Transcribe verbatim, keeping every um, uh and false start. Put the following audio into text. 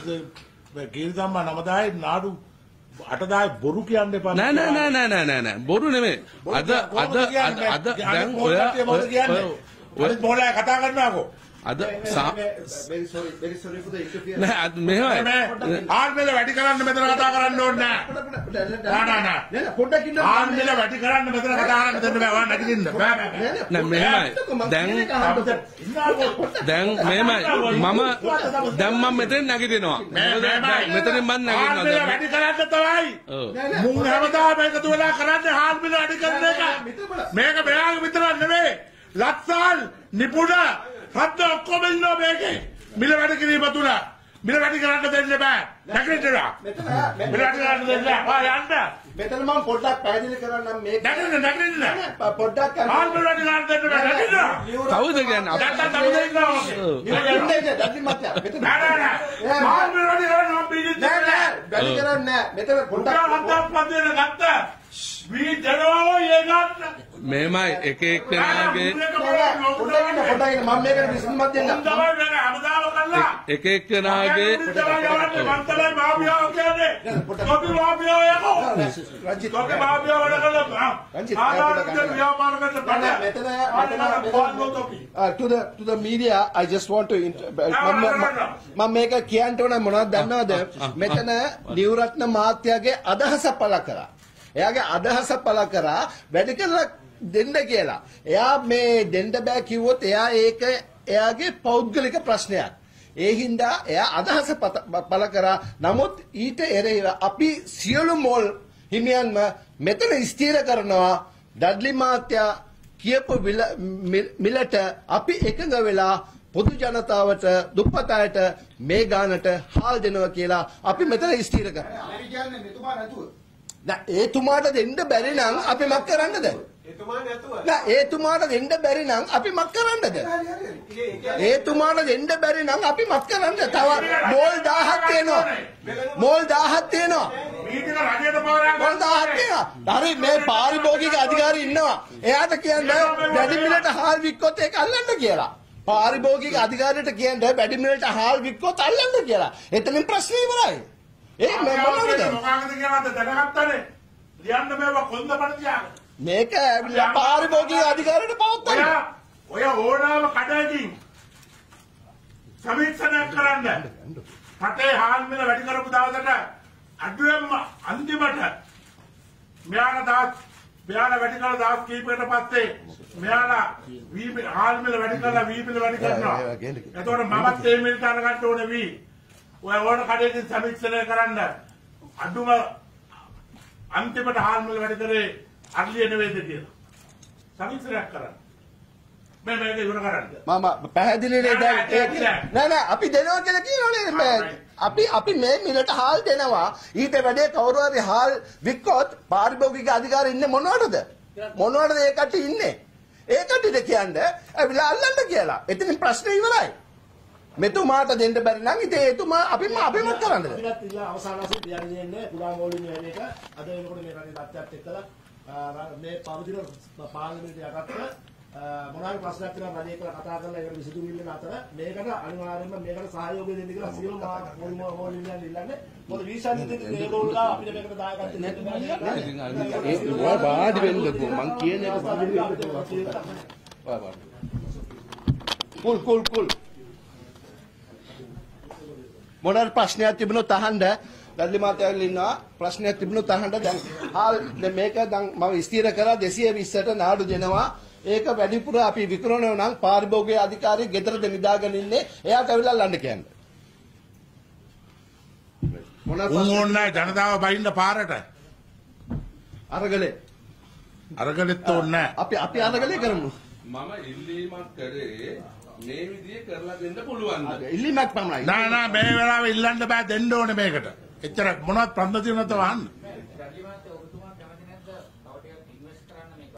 කීර්තම්මා නමදායි නාඩු අටදායි බොරු කියන්න එපා. නෑ නෑ නෑ නෑ නෑ නෑ බොරු නෙමෙයි. අද අද අද දැන් ඔය ඔය මොලේ කතා කරනවාකෝ. අද very sorry very sorry for the interference. නෑ අද මෙහෙමයි. ආල්මෙල වැඩි කරන්න මෙතන කතා කරන්න ඕනේ නෑ. නෑ නෑ නෑ. නෑ පොඩ්ඩක් ඉන්න. ආල්මෙල වැඩි කරන්න මෙතන කතා කරන්න දෙන්න බෑ. වා නැගිටින්න. බෑ බෑ. නෑ මෙහෙමයි. දැන් දැන් මෙහෙමයි. මම දැන් මම මෙතෙන් නැගිටිනවා. මෙතනින් මම නැගිටිනවා. ආල්මෙල වැඩි කරන්න තමයි. මුන් හැමදාම එකතු වෙලා කරන්නේ ආල්මෙල වැඩි කරන එක. මේක මෙයාගේ විතරක් නෙමෙයි. ලක්සාල් නිපුණ හත් ඔක්කොම ඉන්නවා මේකේ. මිල වැඩි කිරීම තුල මිල වැඩි කරන්න දෙන්න බෑ. නැගිටිනවා. මිල වැඩි කරන්න දෙන්න. ආ යන්න. මෙතන මම පොඩ්ඩක් පැහැදිලි කරන්නම් මේක. නැගිටින්න නැගිටින්න. පොඩ්ඩක් ආල් මිල වැඩි කරන්න දෙන්න බෑ. නැගිටිනවා. කවුද කියන්නේ? දැන් තමයි ඉන්නවා. ඉන්නේ දැඩි මතය. මෙතන නෑ නෑ නෑ. ආල් මිල වැඩි කරන්න මම බීජිත් නෑ නෑ වැඩි කරන්නේ නෑ. මෙතන පොඩ්ඩක් හත්ක් පදේන ගත්තා. වී දරෝ ඒ ගන්න. මෙහෙමයි එක එක්කෙනාගේ පොඩ්ඩක් ඉන්න පොඩ්ඩක් ඉන්න මම මේකට විසඳුමක් දෙන්නම්. තමයි නේද හැමදාම කළා. එක එක්කෙනාගේ මන්තලයි මාපියාව කියන්නේ. කොපි මාපියාව යකෝ. රංජිත් කොපි මාපියාව වැඩ කළා. රංජිත් ආදායම් ව්‍යාපාර කරන මෙතන to the to the media I just want to මම මේක කියන්න ඕන මොනවද දන්නවද? මෙතන නිවරත්න මහත්තයාගේ අදහස පළ කරා. එයාගේ අදහස පළ කරා වැඩි කරලා දෙන්න කියලා. එයා මේ දෙන්න බෑ කිව්වොත් එයා ඒක එයාගේ පෞද්ගලික ප්‍රශ්නයක්. ඒ හින්දා එයා අදහස පළ කරා. නමුත් ඊට එරෙහිව අපි සියලු මොල් හිමියන්ම මෙතන ස්ථිර කරනවා ඩඩ්ලි මහත්තයා කියපු මිලට අපි එකඟ වෙලා පොදු ජනතාවට දුප්පත් අයට මේ ගානට හාල් දෙනවා කියලා අපි මෙතන ස්ථිර කරනවා. මේ කියන්නේ මෙතුමා නැතුව නෑ ඒතුමාට දෙන්න බැරි නම් අපි මක් කරන්නද? එතුමා නැතුව නෑ ඒතුමාට දෙන්න බැරි නම් අපි මක් කරන්නද? ඒතුමාට දෙන්න බැරි නම් අපි මක් කරන්නද? තව මෝල් දහයක් තියෙනවා. මෝල් දහයක් තියෙනවා. මීටික රජයට පවරක් මෝල් දහයක් තියෙනවා. හරි මේ පාරිභෝගික අධිකාරී ඉන්නවා. එයාට කියන්නේ වැඩි මිලට හාල් වික්කොත් ඒක අල්ලන්න කියලා. පාරිභෝගික අධිකාරියට කියන්නේ වැඩි මිලට හාල් වික්කොත් අල්ලන්න කියලා. එතනින් ප්‍රශ්නේ ඉවරයි. ඒ මම මොනවද? මොකක්ද කියලාද දැනගත්තනේ. ලියන්න මේව කොන්ද පරිත්‍යාග. මේක ඇවිල්ලා පාරිභෝගික අධිකාරියට පවත්තන්න. ඔය ඔය ඕනෑම කඩකින් සමීක්ෂණයක් කරන්න. රටේ හාල් මිල වැඩි කරපු දවසට අඩුවෙන්ම අන්තිමට මෙයාලා දාස් මෙයාලා වැඩි කරලා දාස් කීපයකට පස්සේ මෙයාලා වී හාල් මිල වැඩි කරලා වී මිල වැඩි කරනවා. එතකොට මමත් ඒ මිලට අරගන්න ඕනේ වී. ඔය ඕන කඩේකින් සමීක්ෂණය කරන්න අඩුම අන්තිමට හාල් මිල වැඩි කරේ අර්ලිය නෙවෙයිද කියලා සමීක්ෂණයක් කරන්න. මේ මේක ඉවර කරන්න. මම පැහැදිලිනේ දැන් ඒක නෑ නෑ අපි දෙනවා කියලා කියනෝනේ. අපි අපි මේ මිලට හාල් දෙනවා. ඊට වැඩේ කවුරු හරි හාල් වික්කොත් පාරිභෝගික අධිකාරිය ඉන්නේ මොනවටද? මොනවටද ඒ කට්ටිය ඉන්නේ? ඒ කට්ටියට කියන්නේ ඇවිල්ලා අල්ලන්න කියලා. එතනින් ප්‍රශ්නේ ඉවරයි. මෙතුමාට දෙන්න බැරි නම් ඉතින් එතුමා අපිම අපිම කරන්නද? අපිට ඉල්ලා අවසාන වශයෙන් කියන්නේ ඉන්නේ පුරා මෝලින් වැඩ එක. අද වෙනකොට මේ රටේ තත්ත්වයක් එක්කලා මේ පවතින පාර්ලිමේන්තු යටතට මොනවාරි ප්‍රශ්නයක් තියෙනවා රජය එක්කලා කතා කරලා ඒකට විසඳුම් ඉල්ලන අතර මේකට අනිවාර්යයෙන්ම මේකට සහයෝගය දෙන්න කියලා සියලු මෝලින් මෝලින් ඉල්ලන්නේ. මොකද වීසා නීතියේ ඒගොල්ලෝ අපිට මේකට දායකත්වය දෙන්න. ඒ ඔය වාඩි වෙන්නකෝ මං කියන එක වාඩි වෙන්නකෝ. කුල් කුල් කුල් මොනවාරි ප්‍රශ්නයක් තිබුණොත් අහන්න. ඩඩ්ලි මහත්තයා ඉන්නවා. ප්‍රශ්නයක් තිබුණොත් අහන්න. දැන් හාල් මේක දැන් මම ස්ථිර කරා දෙසිය විස්සට නාඩු දෙනවා. ඒක වැඩිපුර අපි විකුණනවා නම් පාරිභෝගික අධිකාරිය ගෙදරද නිදාගෙන ඉන්නේ. එයාට අවිලා ලන්න කියන්නේ. මොනවා ඕනේ ජනතාව බයින්න පාරට. අරගලේ. අරගලෙත් ඕනේ. අපි අපි අරගලේ කරමු. මම ඉල්ලීමක් කරේ මේ විදිය කරලා දෙන්න පුළුවන්ද? ඉල්ලීමක් පමණයි. නෑ නෑ මේ වෙලාවේ ඉල්ලන්න බෑ දෙන්න ඕනේ මේකට. එච්චර මොනවත් ප්‍රශ්න තියෙනවද වහන්න.